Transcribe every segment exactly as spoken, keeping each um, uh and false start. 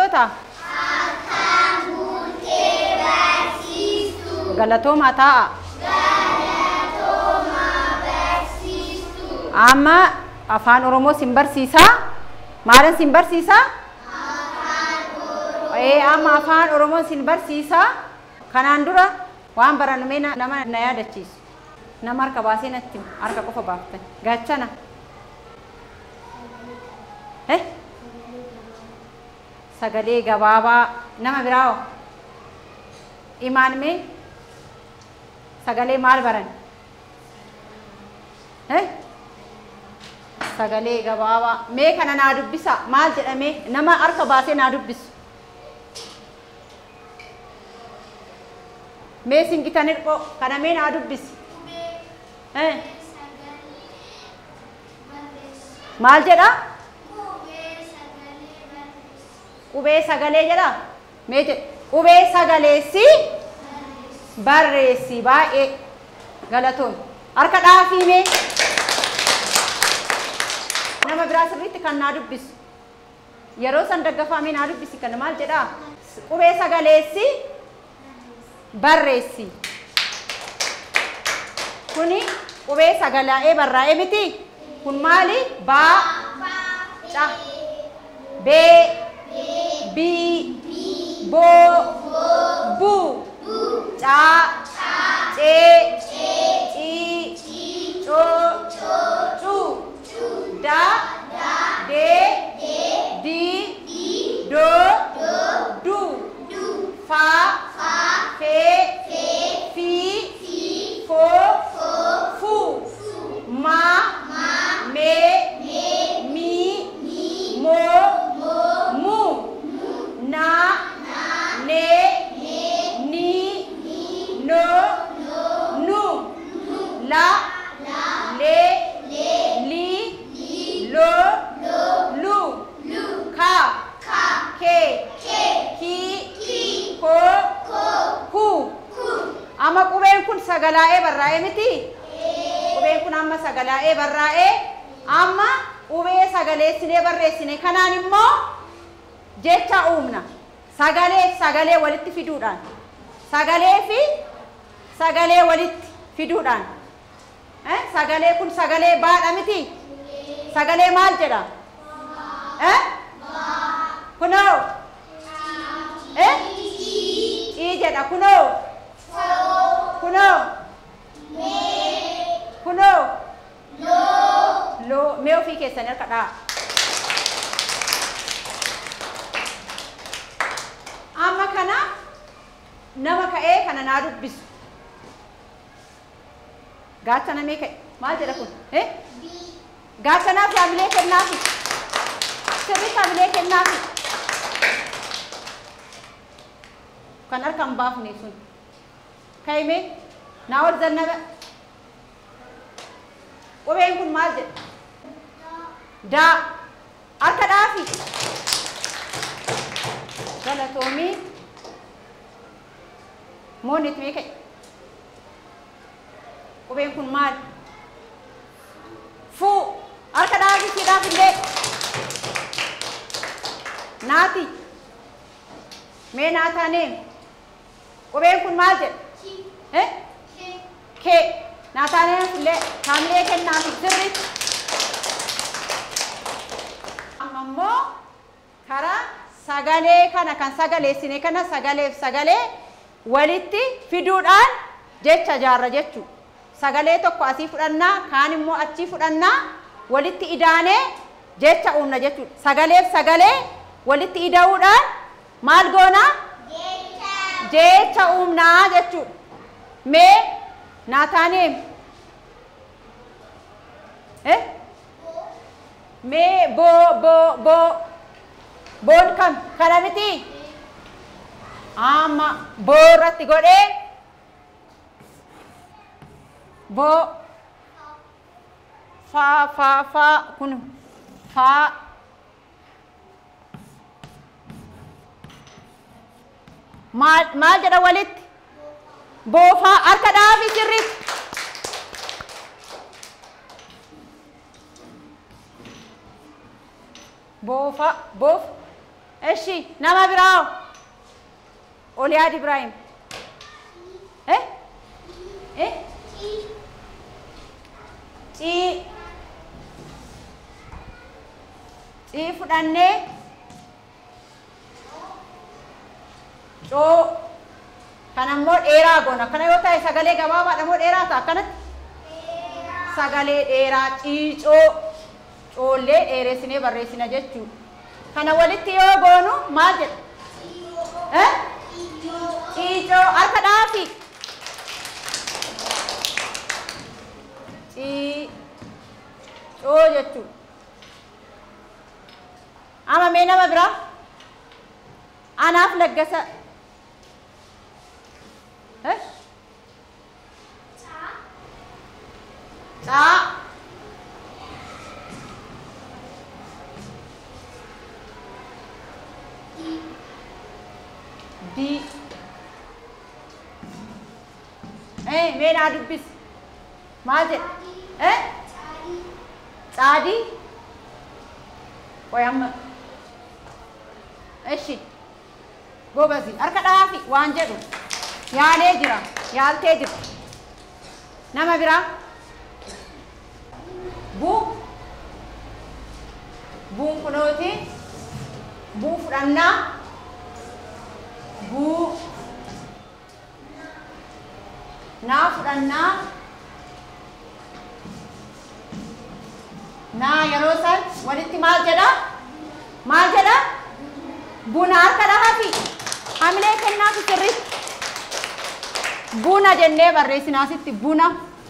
barattoota? Galatoomaa ta'a. Amma afaan Oromoo sin barsiisaa. Maalan sin barsiisaa? Ee amma afaan Oromoo sin barsiisaa. Kanaan dura waan baranne nama na yaadachiisu. Nama harka baasee natti harka qofa baaftan. Gaachana. Eh? Sagalee gabaabaa nama biraawo. Imaan mee sagalee maal baran? Eh? Sagalee gabaabaa mee kana naa dubbisa maal jedhame nama harka baasee naa dubbisu. Mee singitan hirqoo kana mee naa dubbisi. Eh? Maal jedha? Qubee sagalee jedha. Mee jedha qubee sagaleessi barreessi baay'ee galatoon harka dhaafii mee nama biraa sirriitti kan naa dubbisu yeroo san daggafaamee naa dubbisi kan maal jedha qubee sagaleessi barreessi kuni qubee sagalaa'ee barraa'ee miti kun maali baa ca bee bii boo buu ca cee cii coo cuu da dee dii doo du fa fee fii foo fuu maa mee mii moo muu naa nee nii noo nu la lee lii loo lu ka kee kii koo kuu amma qubeen kun sagalaa'ee barraa'ee miti qubeen kun amma sagalaa'ee barraa'ee amma qubee sagaleessinee barreessine kanaan immoo jecha uumna sagalee sagalee walitti fiduudhaan sagalee fi sagalee walitti fiduudhaan eh sagalee kun sagalee baadha miti sagalee maal jedha eh kunoo eh ii jedha kunoo kunoo kunoo loo mee ofii keessan harka dhaa amma kana nama ka'ee kana naa dubbisu gaachana mee ka'e maal jedha kun eh gaachanaaf yaamilee kennaafi sirri yaamilee kennaafi kan harkaan baafne sun ka'ime naa wal zannaba qubeen kun maal jedha daa harka dhaafi galatoomii moonit mee ka'e qubeen kun maal fuu harka dhaafi si dhaafillee naati mee naataaneen qubeen kun maal jedha eh kee naataaneen illee kaamilee kennaafi sirriitti amma immoo karaa sagalee kana kan sagaleessine kana sagaleef sagalee walitti fiduudhaan jecha jaarra jechuu sagalee tokko asii fudhannaa kaan immoo achii fudhannaa walitti idaanee jecha uumna jechuudha sagaleef sagalee walitti ida'uudhaan maal goonaa jecha uumnaa jechuudha mee naataaneen eh mee boo boo boo boon kam kana miti amma boo irratti godhee boo fa fa fa kun fa maal maal jedha walitti boo fa harka dhaafi sirriitti boo fa boof እሺ nama biraa Oliyaad Ibrahim eh eh ci ci fudhannee coo kanammoo dheeraa goona kana yoo ta'e sagalee gabaabaadha moo dheeraa ta'a akkanatti sagalee dheeraa ciicoo coollee dheeressinee barreessina jechuudha kana walitti yoo goonu maal jedha eh ciicoo harka dhaafi ciicoo jechuudha ama mee nama biraa anaaf laggasa eh ca di eh mena dubbis maal jedha eh caadii qoyamma eshi gobazi harka dhaafi waan jedhu yaalee jira yaaltee jira nama biraa bu buun kunooti buu fudhannaa buu naa fudhannaa naa yeroo san walitti maal jedha maal jedha buna harka dhaafi hamilee kennaafi sirriitti buna jennee barreessinaasitti buna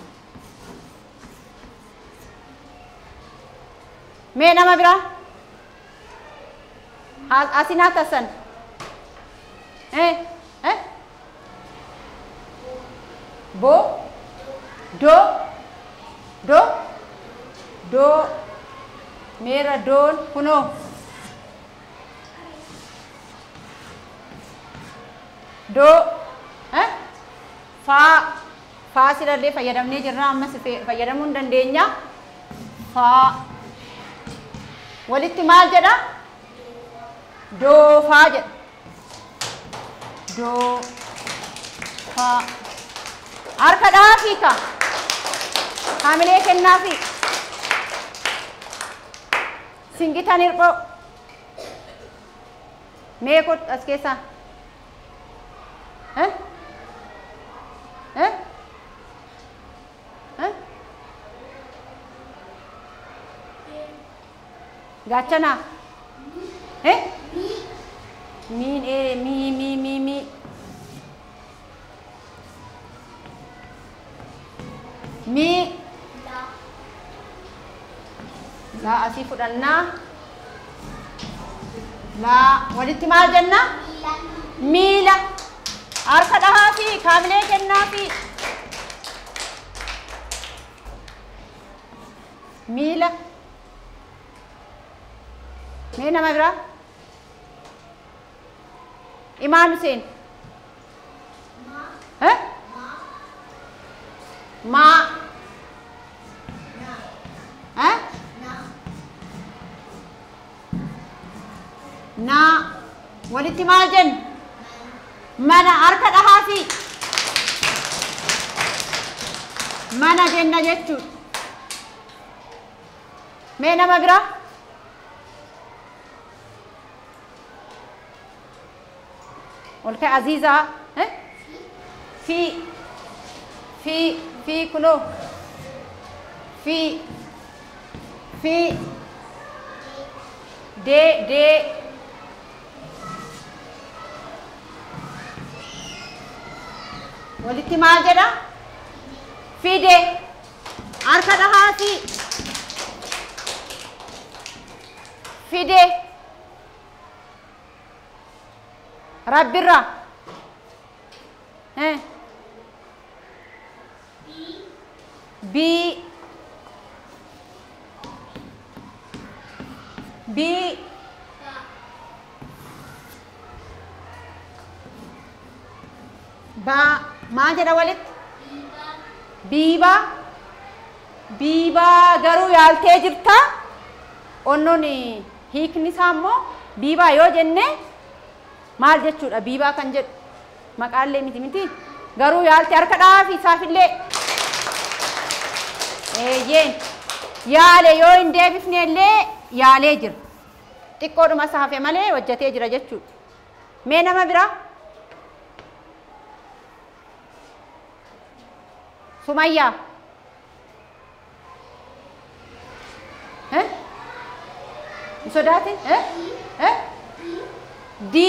mee nama biraa asinaa tasan eh eh bo do do do meera doon kunoo do eh faa faa sidallee fayyadamnee jirra ammas fayyadamuu hin dandeenya faa walitti maal jedha doo faa jedha doo faa harka dhaafi ka hamilee kennaafi singitan hirphoo meekot as keessaa eh eh eh gachana eh min eh mi mi mi mi mi la asii fudhannaa la walitti maal jenna miila harka dhahaafi kaamilee kennaafi miila mee nama biraa Imaan Hussein eh ma eh na walitti maal jenna mana harka dhahaafi mana jenna jechuudha mee nama biraa olka Aziza eh fi fi fi kuno fi fi de de walitti maal jedha fide harka dhahaafi fide rabbirra eh bi bi ba maa jedha walitti biiba biiba garuu yaaltee jirta onnoon hiikni isaa immoo biibaa yoo jenne maal jechuudha biibaa kan jedhu maqaallee miti miti garuu yaalte harka dhaafi isaafillee eeyyeen yaale yoo hin deebifne illee yaalee jira xiqqoodhuma saafe malee hojjetee jira jechuudha mee nama biraa Sumayyaa eh sodaate eh eh di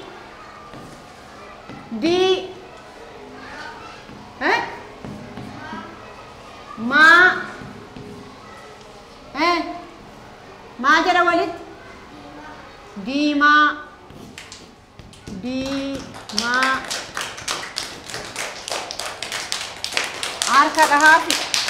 di eh ma eh ma jara walit di ma di ma harka dhahaafi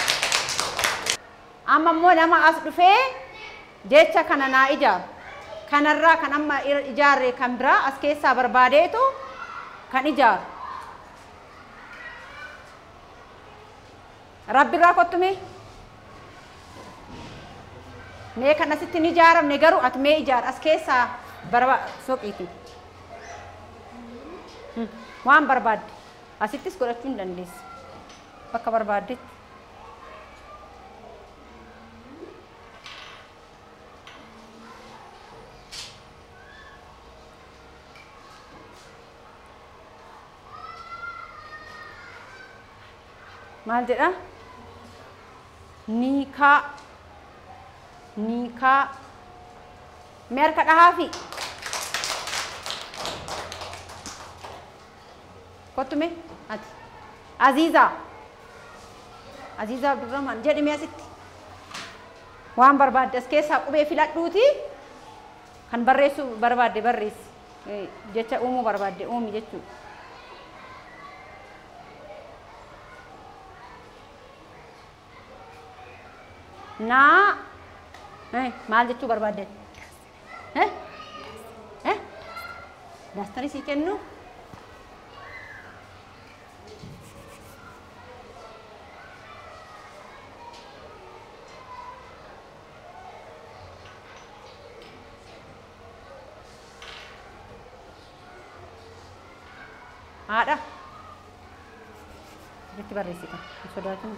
amma immoo nama as dhufee jecha kana naa ijaaru kanarraa kan amma ijaarre kan biraa as keessaa barbaadeetu kan ijaaru rabbirraa kottume mee kan asitti hin ijaaramne garuu ati mee ijaar as keessaa barba soqiiti waan barbaadde asittis godhachuu hin dandeessi bakka barbaaddetti maal jedha niikaa niikaa mee harka dhahaafi kottume ati Aziizaa Aziizaa Abdurrahman jedhime asitti waan barbaadde as keessaa qubee filadhuuti kan barreessuu barbaadde barreessi jecha uumuu barbaadde uumi jechuudha naa eh maal jechuu barbaadde eh eh daastarii sii kennu ada jetti barreessita sodaatun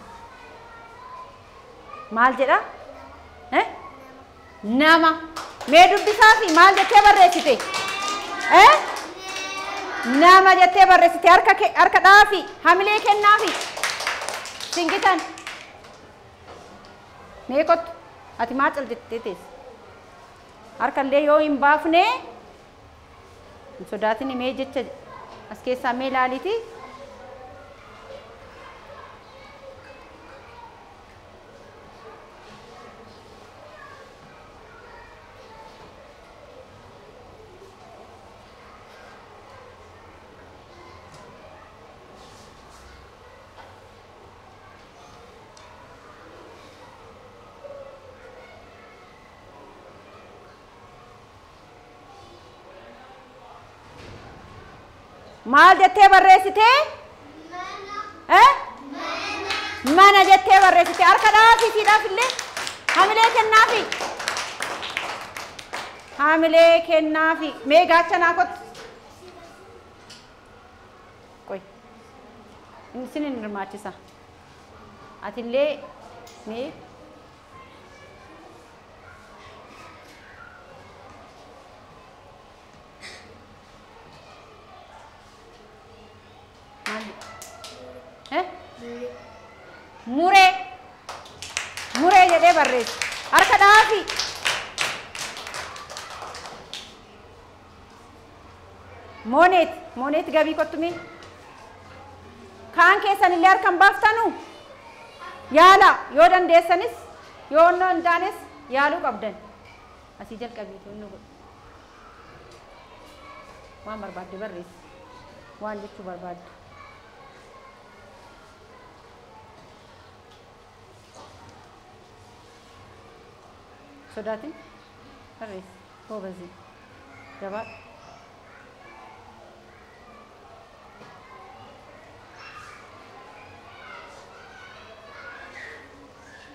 maal jedha eh nama mee dubbisaa fi maal jettee barreessite eh nama jettee barreessite harka harka dhaafi hamilee kennaafi singitan mee kottu ati maa cal jettee teesse harka illee yoo hin baafne sodaatin mee jecha as keessaa mee ilaaliti maal jettee barreessite eh mana jettee barreessite harka dhaafi siidhaaf illee hamilee kennaafi hamilee kennaafi mee gaachanaa kottu qoy isin hin hirmaachisa ati illee mee eh mure mure jedhee barreessi harka dhaafi moneet moneet gabii kottume kaan keessan illee harkan baaftanu yaala yoo dandeessanis yoo onnoo hin taanes yaaluu qabdan asii jalqabiitu inni godhu waan barbaadde barreessi waan jechuu barbaadde sodaatin barreessi goobazii jabaa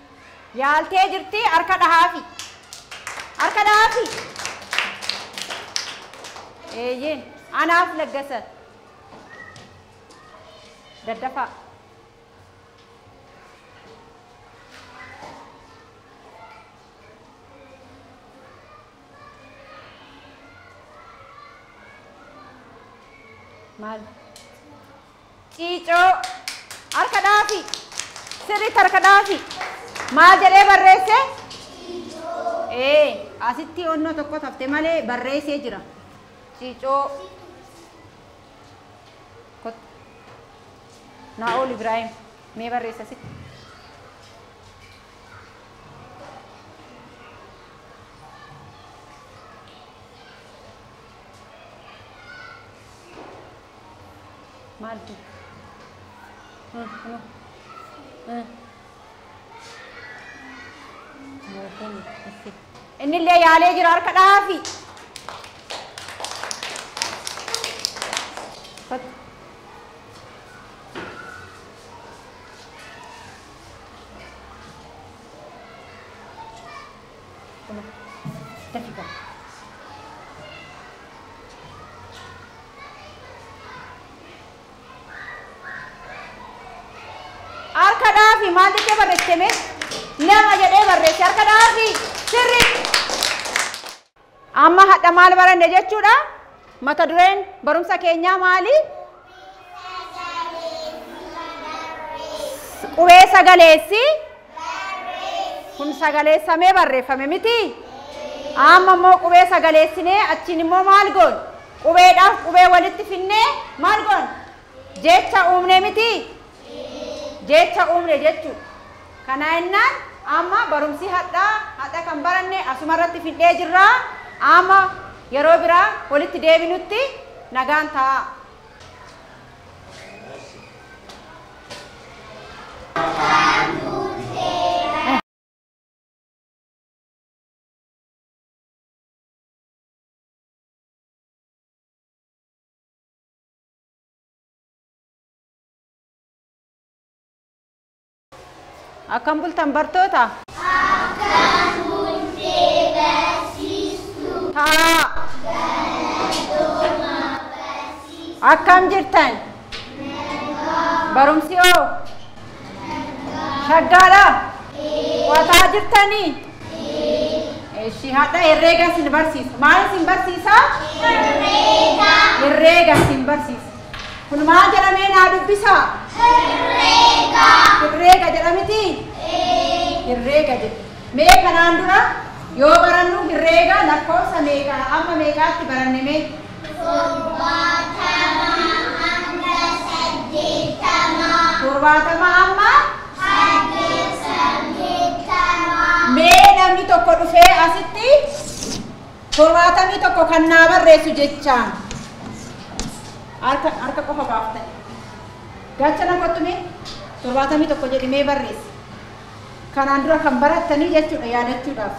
yaaltee jirti harka dhahaafi harka dhahaafi eeyyeen anaaf laggasa daddafaa maal ciicoo harka dhaafi sirriitti harka dhaafi maal jedhee barreesse ee asitti onnoo tokko tafte malee barreessee jira ciicoo Naa'ol Ibrahim mee barreessa asitti maal tu inni illee yaalee jira harka dhaafi harka dhaafi maal jettee barreessite nama jedhee barreesse harka dhaafi sirri amma hadha maal baranne jechuudha mata dureen barumsa keenyaa maali qubee sagaleessi kun sagaleessamee barreeffame miti amma immoo qubee sagaleessinee achiin immoo maal goon qubeedhaaf qubee walitti finnee maal goon jecha uumne miti jecha uumne jechuu kana jennaan amma barumsi hadhaa hadha kan baranne asuma irratti fidhee jirra amma yeroo biraa walitti deebinutti nagaan ta'a. Akkam bultan bartoota? Akkam bultee barsiistuu? Taa! Galatooma barsiistuu? Akkam jirtan? Nagaa. Barumsi oo? Nagaa. Shaggaadha? Ee. Qotaa jirtanii? Ee. Eshi hadha herreega sin barsiisa. Maal sin barsiisa? Herreega. Herreega sin barsiisa. Kun maal jedhamee naa dubbisa? Herreega. Herreega jedhamiti? Ee. Herreega jedhu. Mee kanaan dura yoo barannu herreega lakkoofsa meeqa amma meeqaatti baranne mee? Torbaatama hanga saddeettama. Torbaatama amma? Saddeettama. Mee namni tokko dhufee asitti torbaatamii tokko kan naa barreessu jechaan harka harka qofa baaftani gachana kottume torbaatamii tokko jedhimee barreessi kanaan dura kan barattanii jechuudha yaadachuudhaaf.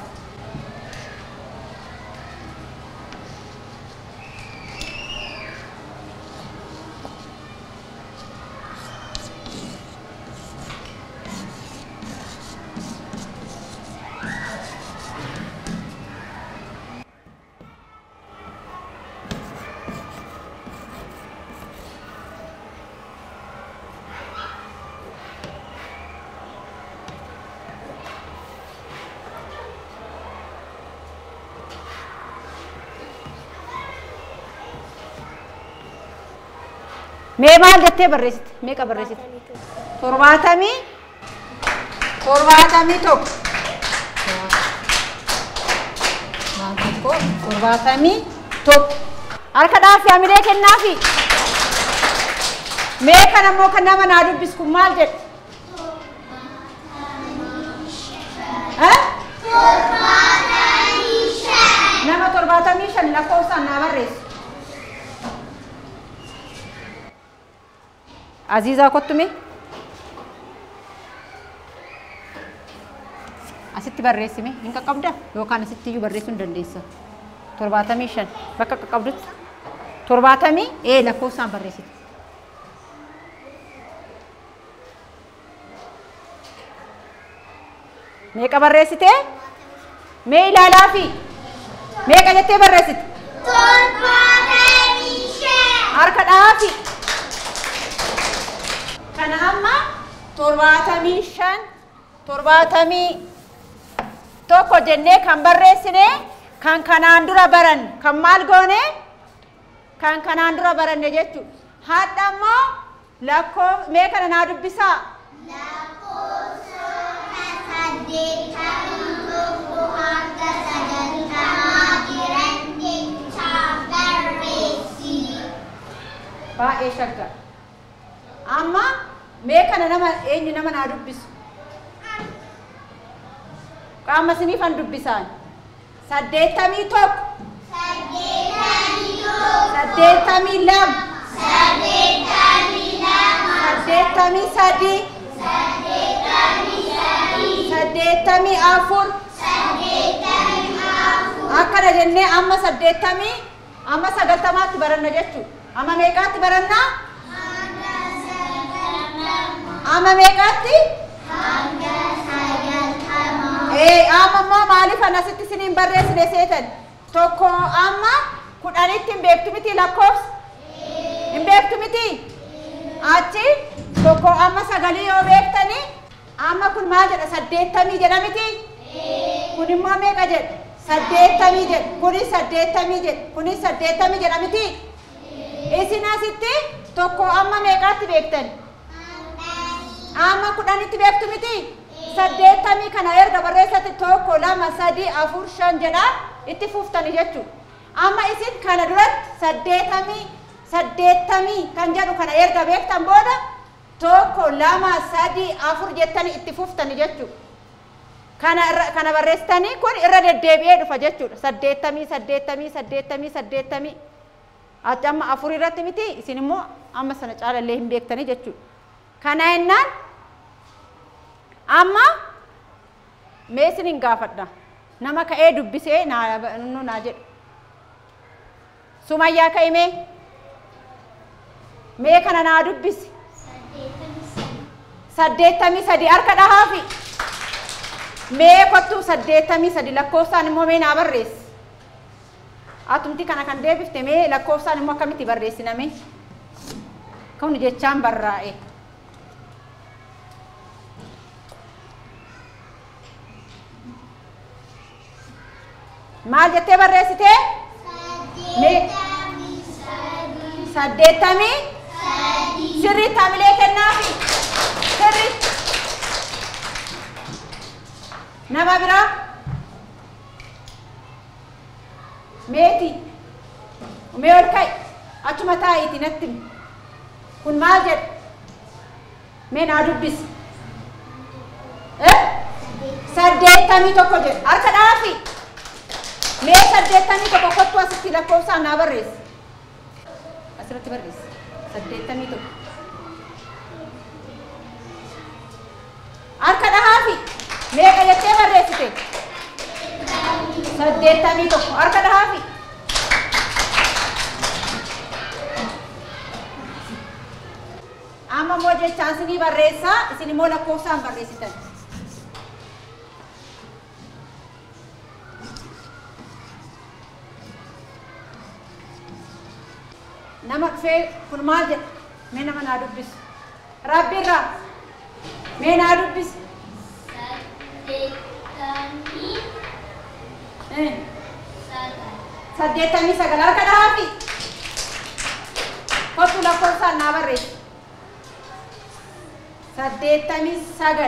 Mee maal jettee barreessite? Meeqa barreessite? Torbaatamii torbaatamii tokko. Torbaatamii tokko. Harka dhaafi hamilee kennaafi. Mee kan ammoo kan nama naa dubbis kun maal jedhe? Torbaatamii shan. Nama torbaatamii shan lakkoofsaan naa barreessu. Aziizaa kottume asitti barreessime hin qaqqabda yookaan asitti iyyuu barreessuu hin dandeessa. Torbaatamii shan bakka qaqqabdutti torbaatamii ee lakkoofsaan barreessite. Meeqa barreessite? Mee ilaalaa fi meeqa jettee barreessite? Torbaatamii torbaatamii shan torbaatamii tokko jennee kan barreessine kan kanaan dura baran kan maal goone kan kanaan dura baranne jechuudha. Hadda immoo lakkoo mee kana naa dubbisaa. lakkoofsa saddeettamii tokko hanga sagaltamaa jiran jechaaf barreessi. Baay'ee shagga. Amma mee kana nama eenyu nama naa dubbisu. Qaama isiniifan dubbisaan. Saddeettamii tokko. saddeettamii tokko. Saddeettamii lama. saddeettamii lama. Saddeettamii sadii. saddeettamii sadii. Saddeettamii afur. saddeettamii afur. Akkana jennee amma saddeettamii amma sagaltamaatti baranna jechuudha. Amma meeqaatti barannaa? hanga sagaltamaa. Amma meeqaatti? hanga sagaltamaa. Ee amma immoo maaliif anasitti isiniin barreessine seetan? Tokko amma kudhanitti hin beektu miti lakkoofsa? Hin beektu miti? Achi tokko amma sagalii yoo beektani amma kun maal jedha saddeettamii jedha miti? Kun immoo meeqa jedha? Saddeettamii jedha. Kunis saddeettamii jedha. Kunis saddeettamii jedha miti? Isin asitti tokko amma meeqaatti beektan? Amma kudhanitti beektu miti? Saddeettamii kana erga barreessatti tokko lama sadii afur shan jedha itti fuuftani jechuudha. Amma isin kana duratti saddeettamii saddeettamii kan jedhu kana erga beektan booda tokko lama sadii afur jettani itti fuuftani jechuudha. Kana kana barreessitanii kun irra deddeebi'ee dhufa jechuudha. Saddeettamii saddeettamii saddeettamii saddeettamii ati amma afur irratti miti isin immoo amma sana caalallee hin beektanii jechuudha. Kana jennaan amma mee isiniin gaafadha. Nama ka'ee dubbisee naa naa jedhu. Sumayyaa ka'e mee? Mee kana naa dubbisi. Saddeettamii sadii harka dhahaafi. Mee kottuu saddeettamii sadii lakkoofsaan immoo mee naa barreessi. Atumti kana kan deebifte mee lakkoofsaan immoo akkamitti barreessiname? Kun jechaan barraa'e. Maal jettee barreessite? Saddeettamii sirriitti hamilee kennaafi. Sirriitti. Nama biraa? Meeti. Mee ol ka'i. Achuma taa'iiti natti. Kun maal jedha? Mee naa dubbisi. Saddeettamii tokko jedha. Harka dhaafi. Mee saddeettamii tokko kottu asitti lakkoofsaan naa barreessi. Asirratti barreessi. Saddeettamii tokko. Harka dhahaafi. Meeqa jettee barreessite? Saddeettamii tokko. Harka dhahaafi. Amma immoo jechaan isinii barreessaa. Isin immoo lakkoofsaan barreessitan. Nama dhufee kun maal jedha? Mee nama naa dubbisu. Rabbi irraa. Mee naa dubbisi. saddeettamii sagal. Saddeettamii sagal harka dhahaafi. Kottu lakkoofsaan naa barreessi. Saddeettamii sagal.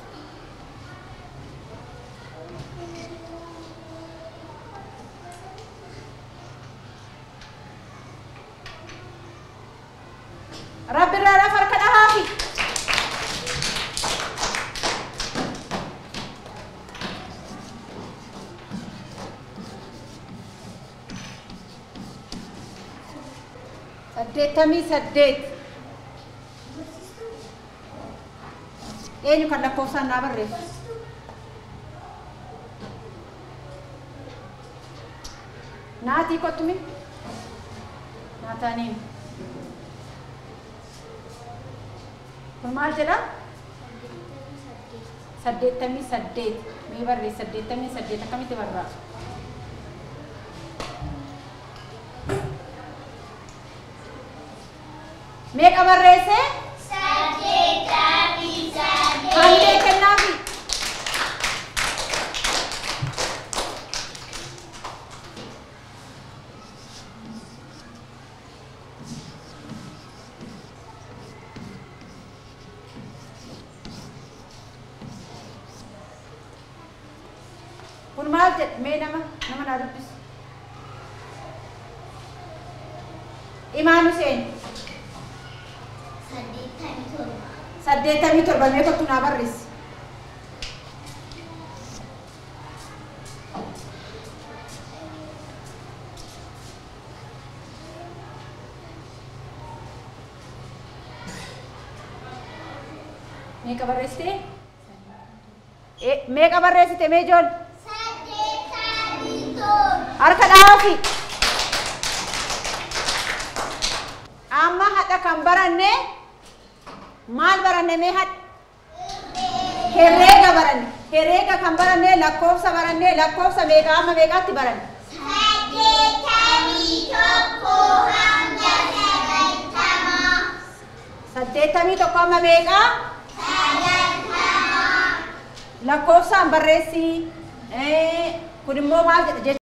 Rabbi irraa lafa harka dhahaafi. Saddeettamii saddeet. Eenyu kan lakkoofsaan naa barreessu? Naatii kottumi? Naataaniin. Kun maal jedha? Saddeettamii saddeet. Mee barreessi saddeettamii saddeet akkamitti barraa? Meeqa barreesse? saddeettamii saddeet. maal jedhe mee nama nama naa dubbisu. Imaan Huseen. saddeettamii torba. saddeettamii torba mee kottu naa barreessi. Meeqa barreessite? Meeqa barreessite mee ijoollee? saddeettamii torba. Harka dhaafi. Amma hadha kan baranne maal baranne mee hadha? Herreega baranne. Herreega kan baranne lakkoofsa baranne lakkoofsa meeqa amma meeqaatti baranne? saddeettamii tokko hanga sagaltamaa. Saddeettamii tokko amma meeqaa? sagaltamaa. Lakkoofsaan barreessi. Kun immoo maal jedha?